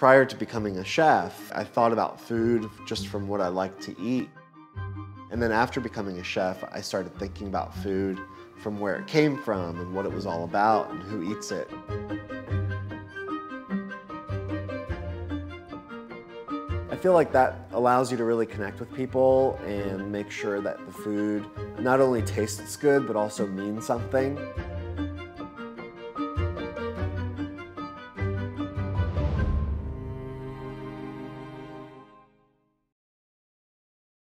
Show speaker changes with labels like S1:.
S1: Prior to becoming a chef, I thought about food just from what I like to eat. And then after becoming a chef, I started thinking about food from where it came from and what it was all about and who eats it. I feel like that allows you to really connect with people and make sure that the food not only tastes good, but also means something.